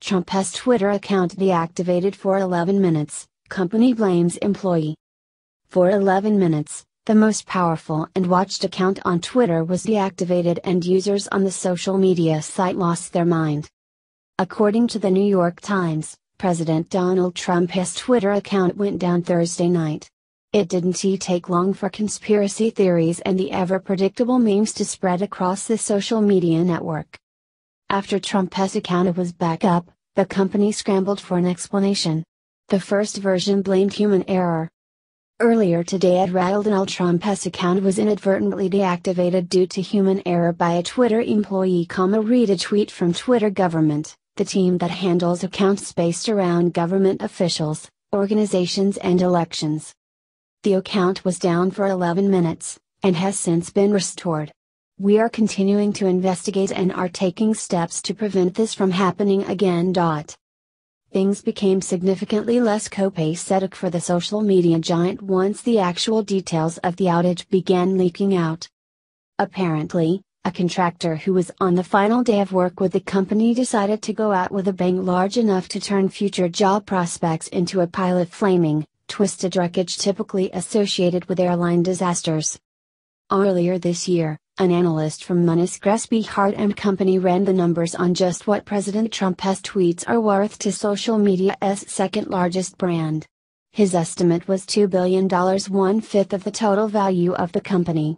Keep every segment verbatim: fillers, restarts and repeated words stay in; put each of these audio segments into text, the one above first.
Trump has Twitter account deactivated for eleven minutes, company blames employee. For eleven minutes, the most powerful and watched account on Twitter was deactivated and users on the social media site lost their mind. According to the New York Times, President Donald Trump's Twitter account went down Thursday night. It didn't take long for conspiracy theories and the ever-predictable memes to spread across the social media network. After Trump's account was back up, the company scrambled for an explanation. The first version blamed human error. Earlier today at Donald Trump's account was inadvertently deactivated due to human error by a Twitter employee. Read a tweet from Twitter government, the team that handles accounts based around government officials, organizations and elections. The account was down for eleven minutes, and has since been restored. We are continuing to investigate and are taking steps to prevent this from happening again. Things became significantly less copacetic for the social media giant once the actual details of the outage began leaking out. Apparently, a contractor who was on the final day of work with the company decided to go out with a bang large enough to turn future job prospects into a pile of flaming, twisted wreckage typically associated with airline disasters. Earlier this year, an analyst from Monness Crespi Hart and Company ran the numbers on just what President Trump's tweets are worth to social media's second largest brand. His estimate was two billion dollars, one-fifth of the total value of the company.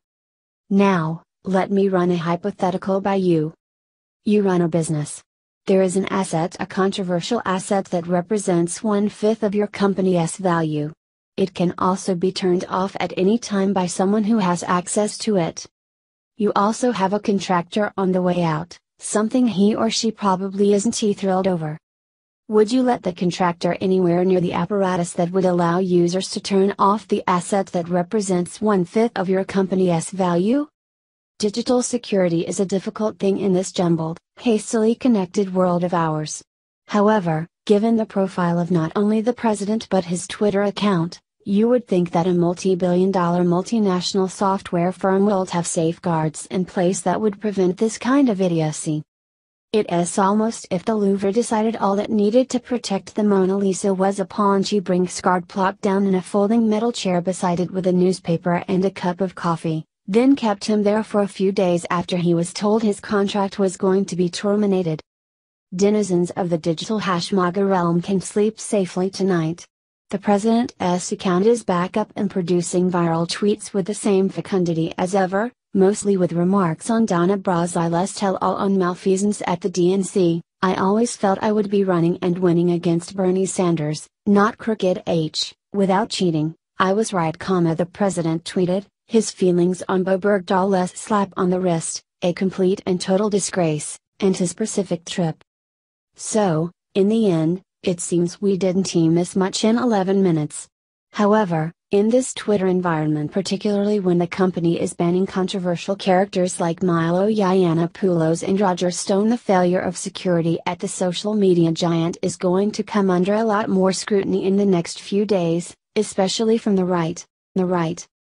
Now, let me run a hypothetical by you. You run a business. There is an asset, a controversial asset that represents one-fifth of your company's value. It can also be turned off at any time by someone who has access to it. You also have a contractor on the way out, something he or she probably isn't thrilled over. Would you let the contractor anywhere near the apparatus that would allow users to turn off the asset that represents one-fifth of your company's value? Digital security is a difficult thing in this jumbled, hastily connected world of ours. However, given the profile of not only the president but his Twitter account, you would think that a multi-billion dollar multinational software firm would have safeguards in place that would prevent this kind of idiocy. It is almost if the Louvre decided all it needed to protect the Mona Lisa was a Ponzi Brink's-card plopped down in a folding metal chair beside it with a newspaper and a cup of coffee, then kept him there for a few days after he was told his contract was going to be terminated. Denizens of the digital hashmaga realm can sleep safely tonight. The president's account is back up and producing viral tweets with the same fecundity as ever, mostly with remarks on Donna Brazil's tell-all on malfeasance at the D N C. I always felt I would be running and winning against Bernie Sanders, not crooked H, without cheating. I was right, comma the president tweeted, his feelings on Bo Bergdahl's slap on the wrist, a complete and total disgrace, and his Pacific trip. So, in the end, it seems we didn't miss much in eleven minutes. However, in this Twitter environment, particularly when the company is banning controversial characters like Milo Yiannopoulos and Roger Stone, the failure of security at the social media giant is going to come under a lot more scrutiny in the next few days, especially from the right. The right.